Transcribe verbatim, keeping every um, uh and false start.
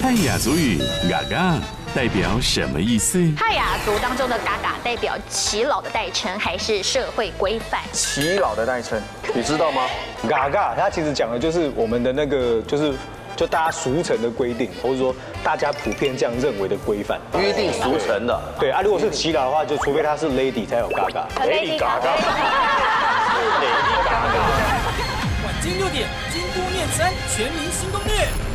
泰雅族语“嘎嘎”代表什么意思？ 泰雅族当中的“嘎嘎”代表耆老的代称，还是社会规范？ 耆老的代称，你知道吗？ 嘎嘎，它其实讲的就是我们的那个，就是就大家俗成的规定，或者说大家普遍这样认为的规范， 约定俗成的。 对啊，如果是耆老的话，就除非他是 lady 才有嘎嘎。 Lady 嘎嘎。 晚间六点，京都念慈庵全民新攻略。